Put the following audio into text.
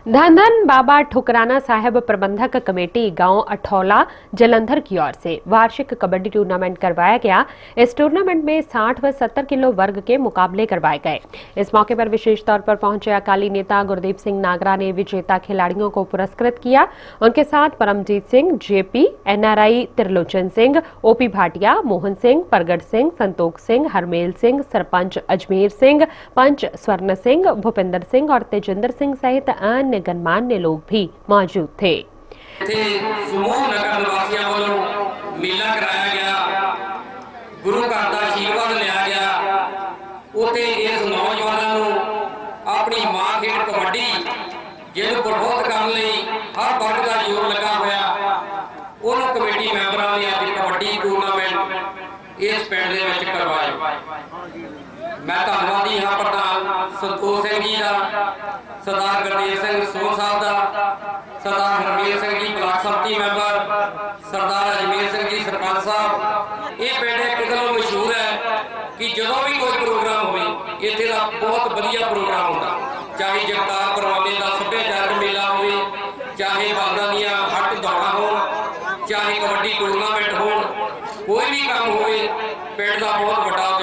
धन धन बाबा ठुकराना साहिब प्रबंधक कमेटी गांव अठौला जलंधर की ओर से वार्षिक कबड्डी टूर्नामेंट करवाया गया। इस टूर्नामेंट में 60 व 70 किलो वर्ग के मुकाबले करवाए गए। इस मौके पर विशेष तौर पर पहुंचे अकाली नेता गुरदीप सिंह नागरा ने विजेता खिलाड़ियों को पुरस्कृत किया। उनके साथ Paramjit Singh, JP, NRI Trilochan Singh, OP Bhatia, Mohan Singh, Pargat Singh, Santokh Singh, Harmel Singh, sarpanch Ajmer Singh, पंच स्वर्ण सिंह, भूपिंदर सिंह और तेजिंदर सिंह सहित अन्य गणमान्य लोग भी मौजूद थे। समूह नगर निवासियों वालों मेला कराया गया, गुरु घर का आशीर्वाद लिया गया। उसे इस नौजवानों को अपनी मां खेड कबड्डी जिन्होंने प्रबोध करने हर वर्ग का जोर लगा हुआ, उन्होंने कमेटी मैंबरों ने आज कबड्डी टूर्नामेंट इस पिंड दे करवाया। मैं धन्यवादी हाँ प्रधान संतोष सिंह जी का, सरदार गुरदेव सिंह सोन साहब का, सरदार हरमेल सिंह जी ब्लाक समिति मैंबर, सरदार अजमेर सिंह जी सरपंच साहब। ये पिंड एक गलों मशहूर है कि जो भी कोई प्रोग्राम हो इत्थे दा बहुत वधिया प्रोग्राम होता, चाहे जगतार परवाने का सभ्याचारक मेला हो, चाहे बालदा दियां हट दौड़ा हो, चाहे कबड्डी टूर्नामेंट हो, कोई भी काम हो पिंड का बहुत बड़ा